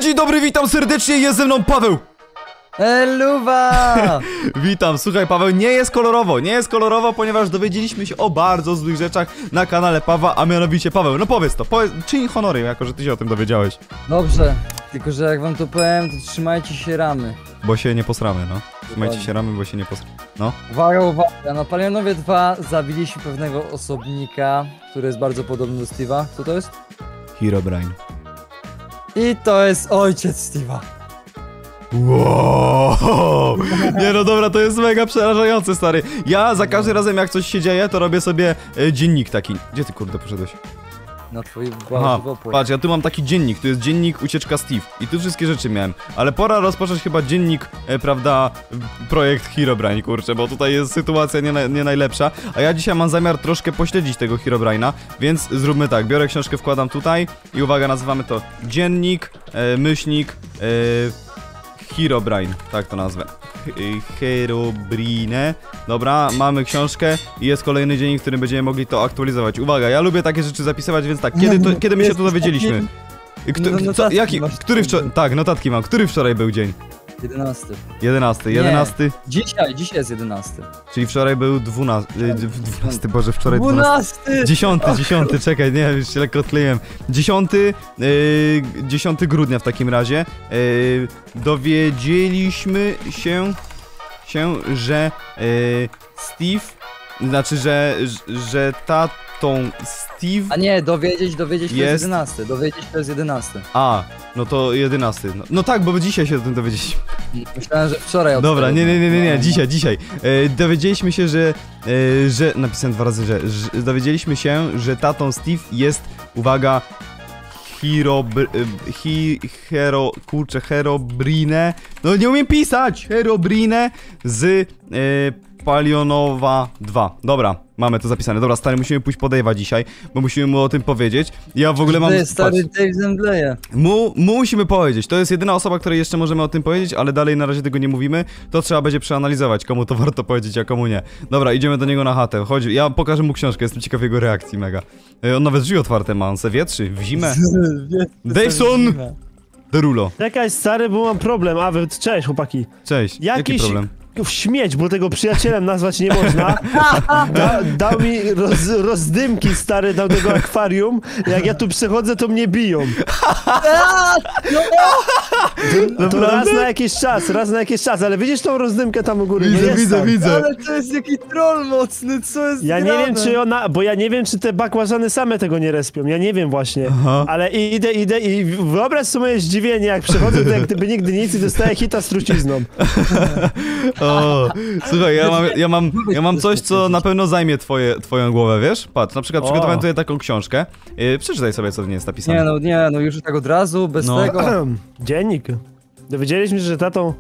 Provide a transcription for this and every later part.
dzień dobry, witam serdecznie, jest ze mną Paweł! Eluwa! Witam, słuchaj Paweł, nie jest kolorowo, ponieważ dowiedzieliśmy się o bardzo złych rzeczach na kanale Pawła, a mianowicie Paweł, no powiedz, czyń honory, jako że ty się o tym dowiedziałeś. Dobrze, tylko że jak wam to powiem, to trzymajcie się ramy. Bo się nie posramy, no. Trzymajcie się ramy, bo się nie posramy, no. Uwaga, na Palionowie 2 zabiliśmy pewnego osobnika, który jest bardzo podobny do Steve'a. Co to jest? Herobrine. I to jest ojciec Steve'a. Wow! Nie no dobra, to jest mega przerażające, stary. Ja za każdym razem jak coś się dzieje, to robię sobie dziennik taki. Gdzie ty kurde poszedłeś? Na twojej Aha, żywopłocie. patrz, ja tu mam taki dziennik, tu jest dziennik ucieczka Steve. I tu wszystkie rzeczy miałem. Ale pora rozpocząć chyba dziennik, prawda, projekt Herobrine, kurczę, bo tutaj jest sytuacja nie najlepsza. A ja dzisiaj mam zamiar troszkę pośledzić tego Herobrine'a, więc zróbmy tak, biorę książkę, wkładam tutaj i uwaga, nazywamy to dziennik, myślnik, Herobrine, tak to nazwę. Herobrine. Dobra, mamy książkę i jest kolejny dziennik, w którym będziemy mogli to aktualizować. Uwaga, ja lubię takie rzeczy zapisywać, więc tak, kiedy my się tu dowiedzieliśmy? Który wczoraj... Tak, notatki mam. Który wczoraj był dzień? 11. 11. Dzisiaj jest 11. Czyli wczoraj był 12, Boże, wczoraj 12! 10, czekaj, nie, już się lekko odkleiłem. 10 grudnia w takim razie dowiedzieliśmy się, że Steve, znaczy, że tatą Steve... A nie, dowiedzieć to jest jest 11. Dowiedzieć to jest 11. A, no to 11. No tak, bo dzisiaj się o tym dowiedzieliśmy. Myślałem, że wczoraj. Dobra, nie, dzisiaj. Dowiedzieliśmy się, że napisałem 2 razy, że dowiedzieliśmy się, że tatą Steve jest, uwaga, Herobrine. No nie umiem pisać! Herobrine z Palionowa 2. Dobra, mamy to zapisane. Dobra, stary, musimy pójść po Dave'a dzisiaj, bo musimy mu o tym powiedzieć. Ja w ogóle mam... To jest stary Dave zemdleje. Musimy powiedzieć. To jest jedyna osoba, której jeszcze możemy o tym powiedzieć, ale dalej na razie tego nie mówimy. To trzeba będzie przeanalizować, komu to warto powiedzieć, a komu nie. Dobra, idziemy do niego na chatę. Chodź, ja pokażę mu książkę, jestem ciekaw jego reakcji, mega. On nawet drzwi otwarte ma, on se wietrzy w zimę. Daveson! Derulo. Czekaj, stary, bo mam problem. Cześć, chłopaki. Cześć, jaki problem? Śmieć, bo tego przyjacielem nazwać nie można. Dał mi rozdymki, stary, dał tego akwarium. Jak ja tu przechodzę, to mnie biją. To raz na jakiś czas, ale widzisz tą rozdymkę tam u góry? Widzę. Ale to jest jaki troll mocny, co jest Ja nie wiem, czy bo ja nie wiem, czy te bakłażany same tego nie respią. Ja nie wiem właśnie. Aha. Ale idę i wyobraź sobie moje zdziwienie, jak przechodzę, to jak gdyby nigdy nic i dostaję hita z trucizną. O, słuchaj, ja mam coś, co na pewno zajmie twoją głowę, wiesz? Patrz, na przykład przygotowałem tutaj taką książkę. Przeczytaj sobie, co w niej jest napisane. Nie, już tak od razu, bez tego. Dziennik. Dowiedzieliśmy się, że tatą...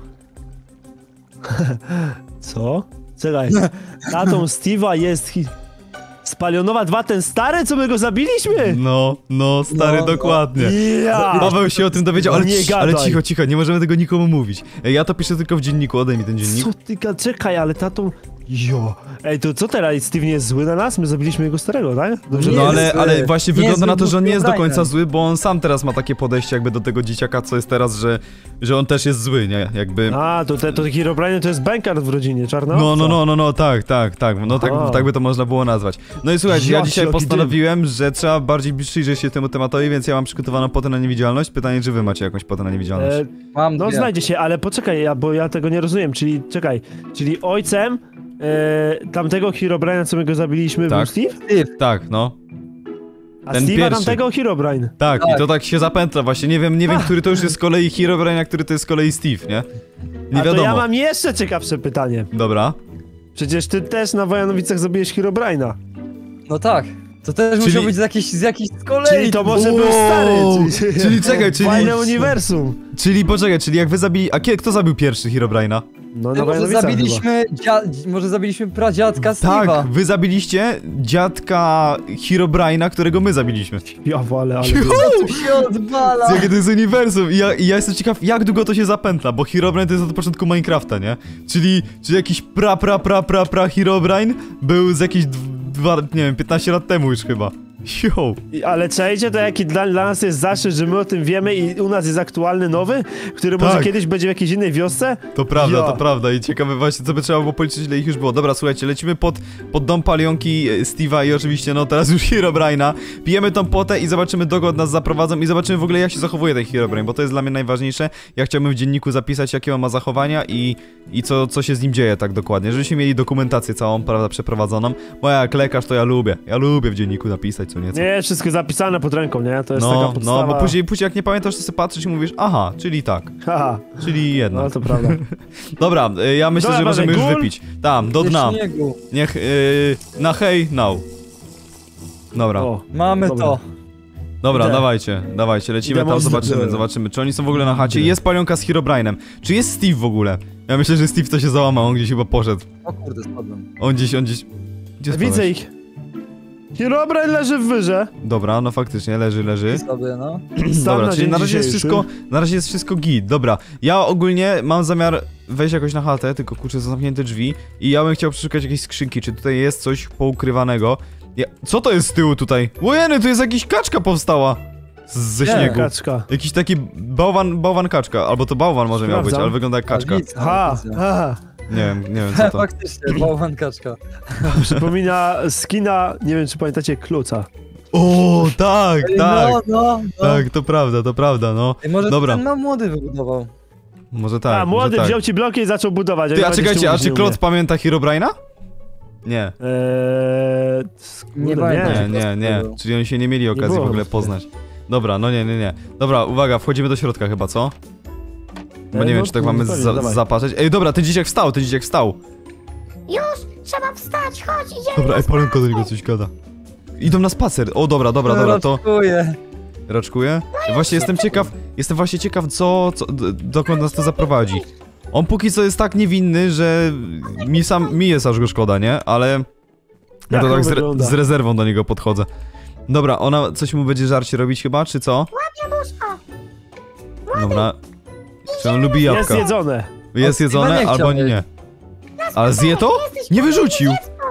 Co? Czekaj. Tatą Steve'a jest z Palionowa 2, ten stary, co my go zabiliśmy? No, stary, dokładnie. Paweł się o tym dowiedział, ale cicho, nie możemy tego nikomu mówić. Ja to piszę tylko w dzienniku, oddaj mi ten dziennik. Co ty, czekaj, ale tatą... Ej, to co teraz? Steve nie jest zły na nas? My zabiliśmy jego starego, tak? Dobrze, no ale właśnie wygląda na to, że on nie jest do końca zły, bo on sam teraz ma takie podejście jakby do tego dzieciaka, co jest teraz, że on też jest zły, nie? Jakby... A, to Herobrine to jest bankard w rodzinie, czarno? No, tak. No tak by to można było nazwać. No i słuchajcie, ja dzisiaj postanowiłem, że trzeba bardziej przyjrzeć się temu tematowi, więc ja mam przygotowaną potę na niewidzialność. Pytanie, czy wy macie jakąś potę na niewidzialność? Mam no znajdzie się, ale poczekaj, bo ja tego nie rozumiem, czyli ojcem tamtego Herobrine'a, co my go zabiliśmy, był Steve? Tak, no. A Steve'a tamtego Herobrine. Tak, i to tak się zapętla właśnie, nie wiem, który to już jest z kolei Herobrine, a który to jest z kolei Steve, nie? Nie wiadomo. To ja mam jeszcze ciekawsze pytanie. Dobra. Przecież ty też na Wojanowicach zabiłeś Herobrine'a. No tak. To też musiał być z jakiejś z kolei. Czyli to może był stary. Czyli czekaj, fajne uniwersum. Czyli poczekaj, czyli jak wy zabili... A kto zabił pierwszy Herobrine'a? No może zabiliśmy pradziadka Steve'a. Tak, wy zabiliście dziadka Herobrine'a, którego my zabiliśmy. Ja walę, ale... To się odwala! Jakie to jest uniwersum i ja jestem ciekaw, jak długo to się zapętla, bo Herobrine to jest od początku Minecrafta, nie? Czyli jakiś pra Herobrine był z jakichś 15 lat temu już chyba. Yo. Ale czajcie, to jaki dla nas jest zaszczyt, że my o tym wiemy i u nas jest aktualny nowy, który może Tak. kiedyś będzie w jakiejś innej wiosce? To prawda, Jo. to prawda i ciekawe właśnie, co by trzeba było policzyć, ile ich już było. Dobra, słuchajcie, lecimy pod dom palionki Steve'a i oczywiście, no teraz już Herobrine'a. Pijemy tą potę i zobaczymy, dokąd nas zaprowadzą i zobaczymy w ogóle, jak się zachowuje ten Herobrine, bo to jest dla mnie najważniejsze. Ja chciałbym w dzienniku zapisać, jakie on ma zachowania i co się z nim dzieje tak dokładnie, żebyśmy mieli dokumentację całą, prawda, przeprowadzoną. Bo ja jak lekarz to ja lubię w dzienniku napisać co nieco. Nie, wszystko zapisane pod ręką, nie? To jest taka podstawa. No, bo później jak nie pamiętasz, to sobie patrzysz i mówisz, aha, czyli tak, Haha, czyli jedno. no to prawda. Dobra, ja myślę, Dobra, że możemy już gul. wypić. Tam, do dna. Śniegu. Niech, na hej, now. Dobra, O, Mamy dobra. to. dobra, idę. dawajcie, lecimy Idę tam, mocno. zobaczymy, czy oni są w ogóle na chacie. Jest palionka z Herobrine'em. Czy jest Steve w ogóle? Ja myślę, że Steve to się załamał, on gdzieś chyba poszedł. O kurde, spadłem. On gdzieś... Gdzie Widzę spadłeś? ich. Herobrine leży w wyrze. Dobra, no faktycznie, leży. Sobie, no. Dobra, na czyli dzień na razie jest dzisiejszy. wszystko, git, dobra. Ja ogólnie mam zamiar wejść jakoś na chatę, tylko kurczę, są zamknięte drzwi i ja bym chciał przeszukać jakieś skrzynki, czy tutaj jest coś poukrywanego. Co to jest z tyłu tutaj? Łojeny, tu jest jakaś kaczka powstała ze śniegu. Kaczka. Jakiś taki bałwan kaczka, albo to bałwan może miał być, Sprawdzam. ale wygląda jak kaczka. Widzę, Ha, widzę. ha. Nie wiem co to. Faktycznie, bałwan kaczka. Przypomina skina, nie wiem czy pamiętacie, Kluca. O, tak, Ej, tak. No. Tak, to prawda, no. Ej, może Dobra. ten młody wybudował. Może tak, A, młody może tak. wziął ci bloki i zaczął budować. Ty, a nawet czekajcie, jeszcze a mówić czy nie Klot umie. pamięta Herobrine'a? Nie. Nie Kurde, pamiętam. Nie. Czyli oni się nie mieli okazji było w ogóle chyba. poznać. Dobra, no nie. Dobra, uwaga, wchodzimy do środka chyba, co? Bo nie No, wiem, czy tak no, mamy pewnie, dawaj. zapatrzeć. Ej, dobra, ten dzieciak wstał. Już, trzeba wstać, chodź, idziemy. Dobra, ej, Palenko do niego coś gada. Idą na spacer. O, dobra, to Raczkuję. raczkuję. Właśnie jestem właśnie ciekaw, dokąd nas to zaprowadzi. On póki co jest tak niewinny, że mi jest aż go szkoda, nie? Ale ja Jak to on tak wygląda? z rezerwą do niego podchodzę. Dobra, ona coś mu będzie żarcie robić chyba, czy co? Jabłuszko. Dobra. Czy on lubi Jest jabłka? jedzone. Jest chyba jedzone, nie albo chciał nie. Ale zje to? Nie wyrzucił!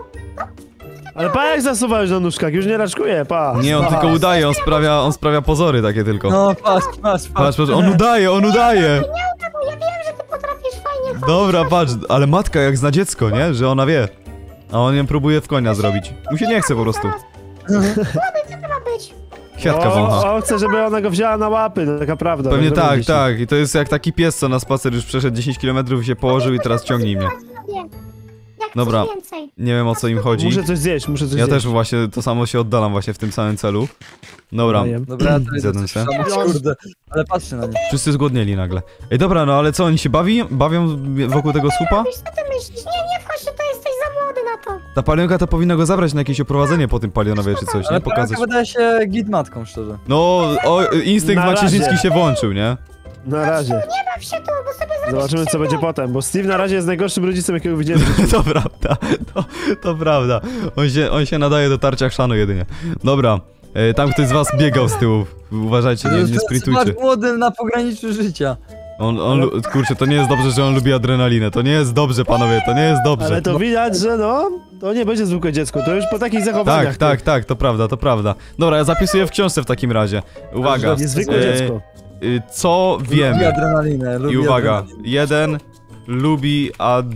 Ale pa jak zasuwałeś na nóżkach, już nie raczkuje, pa. Nie, on tylko udaje, on sprawia pozory takie tylko. No, patrz. Patrz, on udaje! Ja wiem, że ty potrafisz fajnie chodzić. Dobra, patrz, ale matka jak zna dziecko, nie? Że ona wie. A on ją próbuje w konia zrobić. Mu się nie chce po prostu. Co to ma być? Kwiatka wącha. On chce, żeby ona go wzięła na łapy, no taka prawda. Pewnie no, tak, widzisz. tak. I to jest jak taki pies, co na spacer już przeszedł 10 km i się położył i teraz ciągnij mnie. Jak Dobra. coś więcej. Nie wiem o co im chodzi. Muszę coś zjeść. Ja też właśnie to samo się oddalam właśnie w tym samym celu. Dobra, Dajem. Dobra, to Zjadłem jest się. kurde. Ale patrzcie na nie. wszyscy zgłodnieli nagle. Ej, dobra, no ale co, oni się bawią wokół tego słupa? Wiesz, co ty myślisz? Nie wchodź, to jesteś za młody na to. Ta palionka to powinna go zabrać na jakieś oprowadzenie po tym palionowie czy coś, Ale nie? Pokazać. wydaje się git matką, szczerze. No, instynkt Na macierzyński razie. się włączył, nie? Na razie. Nie baw się tu, bo sobie zrobisz Zobaczymy co krzywdę. będzie potem, bo Steve na razie jest najgorszym rodzicem jakiego widziałem. To prawda, to prawda. On się nadaje do tarcia chrzanu jedynie. Dobra, tam ktoś z was biegał z tyłu. Uważajcie, nie sprintujcie. Zobacz, młody na pograniczu życia. Kurczę, to nie jest dobrze, że on lubi adrenalinę. To nie jest dobrze, panowie, to nie jest dobrze. Ale to widać, że no, to nie będzie zwykłe dziecko, to już po takich zachowaniach. Tak, to prawda. Dobra, ja zapisuję w książce w takim razie. Uwaga. Niezwykłe dziecko. Co Lubi wiemy? adrenalinę, lubi I uwaga, adrenalinę. 1 lubi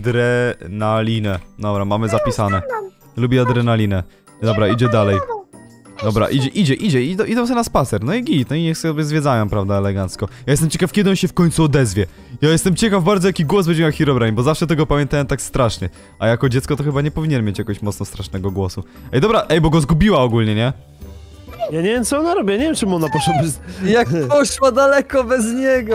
adrenalinę. Dobra, mamy zapisane. Lubi adrenalinę. Dobra, idzie dalej. Dobra, idzie, idą sobie na spacer, no i git, no i niech sobie zwiedzają, prawda, elegancko. Ja jestem ciekaw, kiedy on się w końcu odezwie. Ja jestem ciekaw bardzo, jaki głos będzie miał Herobrine, bo zawsze tego pamiętałem tak strasznie. A jako dziecko to chyba nie powinien mieć jakoś mocno strasznego głosu. Ej, dobra, bo go zgubiła ogólnie, nie? Ja nie wiem co ona robi, ja nie wiem czemu ona poszła bez... Jak poszła daleko bez niego.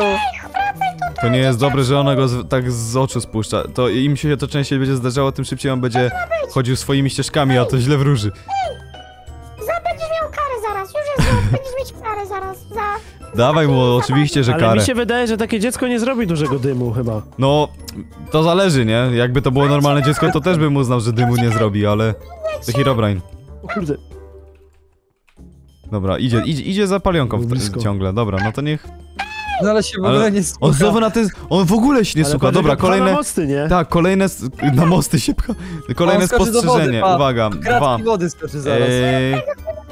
To nie jest dobre, że ona go tak z oczu spuszcza. To im się to częściej będzie zdarzało, tym szybciej on będzie chodził swoimi ścieżkami, a to źle wróży. Będziesz miał karę zaraz, już jest, będziesz mieć karę zaraz. Dawaj mu oczywiście, że Ale karę. mi się wydaje, że takie dziecko nie zrobi dużego dymu chyba. No, to zależy, nie? Jakby to było normalne dziecko, to też bym uznał, że dymu nie zrobi, ale... To Herobrine. O kurde. Dobra, idzie za palionką Blisko. ciągle, dobra, no to niech... No ale się w Ale ogóle nie słucha. On znowu on w ogóle się nie Ale słucha, patrz, dobra, jak pcha na kolejne... mosty, nie? Tak, kolejne... Na mosty się pcha. Kolejne On skoczy do wody, spostrzeżenie, pa. uwaga, Kratki 2. wody skoczy zaraz.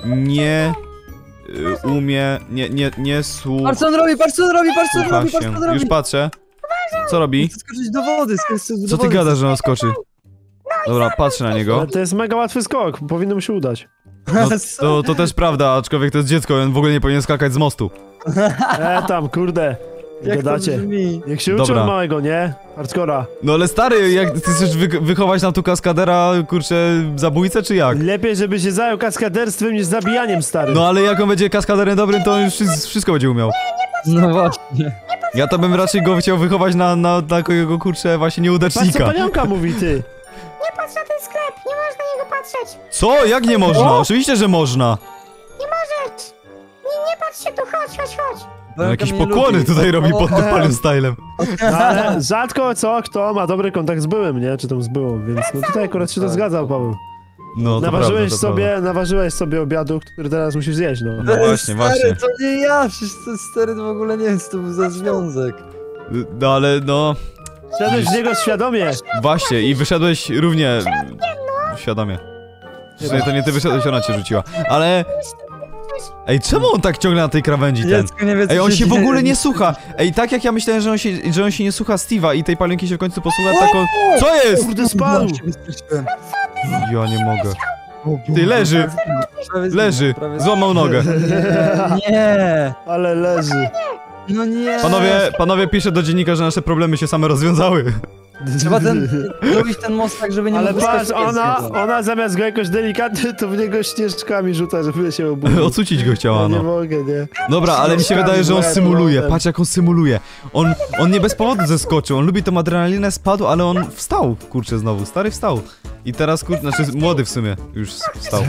nie umie, nie Patrz co on robi, patrz co on robi, patrz co on słucha robi, patrz co się. on robi. Już patrzę. Co robi? Chce skoczyć do wody, Co ty gadasz, że on skoczy? Dobra, patrzę na niego. Ale to jest mega łatwy skok, powinno mu się udać. No, to też prawda, aczkolwiek to jest dziecko, on w ogóle nie powinien skakać z mostu. Tam, kurde. Jak to Gadacie. brzmi? Niech się uczy Dobra. od małego, nie? Hardcora. No ale stary, jak ty chcesz wychować nam tu kaskadera, kurczę, zabójcę, czy jak? Lepiej, żeby się zajął kaskaderstwem niż zabijaniem, stary. No ale jak on będzie kaskaderem dobrym, to on już wszystko będzie umiał. No właśnie. Ja to bym raczej go chciał wychować na takiego, kurczę, właśnie Patrz co nieudacznika. panienka mówi, ty. Nie patrz na ten sklep, nie można na niego patrzeć. Co? Jak nie można? Oczywiście, że można. Nie możesz. Nie patrz się tu, chodź. No, jakieś pokłony tutaj robi pod Palion Stylem. No, ale rzadko kto ma dobry kontakt z byłym, nie? Czy tam z byłą, więc no tutaj akurat się to zgadza, Paweł. No, to prawda, to prawda. Naważyłeś sobie obiadu, który teraz musisz zjeść, no. No właśnie, właśnie. Stary, to nie ja, przecież to stary to w ogóle nie jest, to był za związek. No ale no... Szedłeś w niego świadomie. Właśnie, i wyszedłeś równie... świadomie. Przecież to nie ty wyszedłeś, ona cię rzuciła. Ale... Ej, czemu on tak ciągle na tej krawędzi ten? Dziecko nie wie, co Ej, on się w dzieje. ogóle nie słucha. Ej, tak jak ja myślałem, że on się nie słucha Steve'a i tej palionki się w końcu posłucha, tak on... Co jest? Kurde, spadł. Ja się wystraszyłem. Ja nie mogę. O Boże, Ty, leży. prawie Leży. prawie Złamał nogę. Nie, Ale leży. no nie. Panowie, piszę do dziennika, że nasze problemy się same rozwiązały. Trzeba zrobić ten most tak, żeby nie Ale mógł patrz, wyskoczyć. ona zamiast go jakoś delikatnie, to w niego śnieżkami rzuca, żeby się obudził. Ocucić go chciała, Ja nie no. mogę, nie. Dobra, ale mi się wydaje, że on symuluje. Patrz jak on symuluje. On nie bez powodu zeskoczył, on lubi tą adrenalinę, spadł, ale on wstał, kurczę, znowu. Stary wstał. I teraz, kurczę, znaczy młody w sumie już wstał.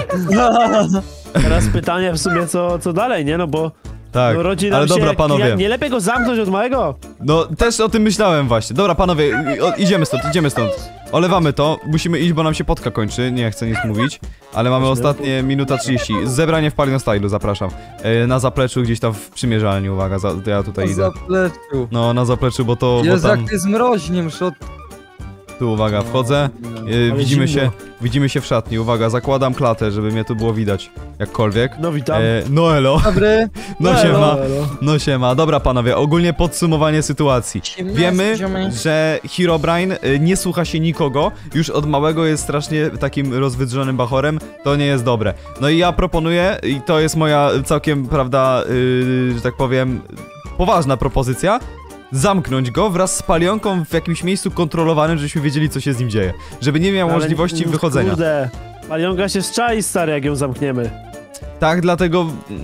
Teraz pytanie w sumie, co dalej, nie? No bo Tak, no, rodzi nam ale dobra, się, panowie. Nie lepiej go zamknąć od małego? No, też o tym myślałem właśnie. Dobra, panowie, idziemy stąd. Olewamy to, musimy iść, bo nam się podka kończy, nie chcę nic mówić. Ale mamy ostatnie minuta 30. Zebranie w Palion Stylu, zapraszam. Na zapleczu, gdzieś tam w przymierzalni, uwaga, ja tutaj Na idę. zapleczu. No, na zapleczu, bo to... Jezu, bo tam... jak ty jest mroźnie, muszę od... Tu, uwaga, wchodzę. Ale Widzimy się w szatni, uwaga, zakładam klatę, żeby mnie tu było widać. Jakkolwiek. No witam. No elo. Dobry. No Elo, siema. elo. No siema. Dobra panowie, ogólnie podsumowanie sytuacji. Wiemy, że Herobrine nie słucha się nikogo, już od małego jest strasznie takim rozwydrzonym bachorem, to nie jest dobre. No i ja proponuję, i to jest moja całkiem, prawda, że tak powiem, poważna propozycja, zamknąć go wraz z palionką w jakimś miejscu kontrolowanym, żebyśmy wiedzieli, co się z nim dzieje. Żeby nie miał Ale, możliwości wychodzenia. Kurde, palionka się szczai, stary, jak ją zamkniemy. Tak, dlatego...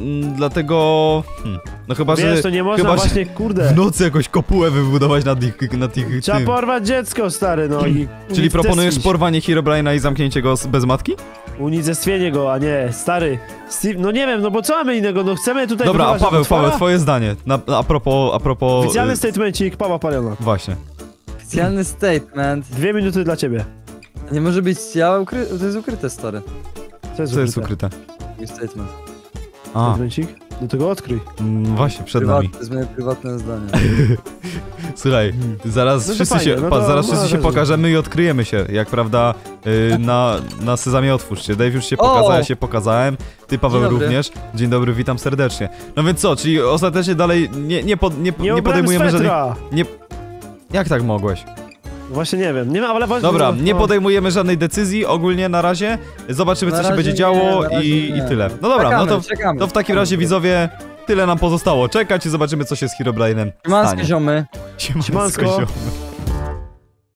No chyba, Wiesz, że... to nie można chyba, właśnie, kurde. w nocy jakąś kopułę wybudować na tych Trzeba tym. porwać dziecko, stary, no i... Czyli proponujesz unicestwić. porwanie Herobrine'a i zamknięcie go bez matki? Unicestwienie go, a nie, stary. Steve, no nie wiem, no bo co mamy innego, no chcemy tutaj... Dobra, a wychować Paweł, potwora? twoje zdanie. A propos... Oficjalny statemencik Pawła Paliona. Właśnie. Oficjalny statement. 2 minuty dla ciebie. Nie może być ciała to jest ukryte, stary. Co jest Co jest ukryte? Mój statement. A, Statemencik? Do tego odkryj. właśnie, przed nami. To jest moje prywatne zdanie. Słuchaj, zaraz No to wszyscy fajnie, się, no patrz, to- zaraz no wszyscy się dobrze. pokażemy i odkryjemy się, jak prawda, na Sezamie otwórz się. Dave już się pokazał, ja się pokazałem, ty Paweł Dzień dobry. również. Dzień dobry, witam serdecznie. No więc co, czyli ostatecznie dalej nie Nie podejmujemy żadnych... swetra! Jak tak mogłeś? Właśnie nie wiem, nie ma, ale właśnie... Dobra, no, nie no. podejmujemy żadnej decyzji ogólnie na razie. Zobaczymy, Na co się razie będzie nie, działo na razie i nie. tyle. No dobra, Czekamy, no czekamy. to w takim razie widzowie, tyle nam pozostało czekać i zobaczymy, co się z Herobrine'em Siemansko, stanie. ziomy. Siemansko, Siemansko. ziomy.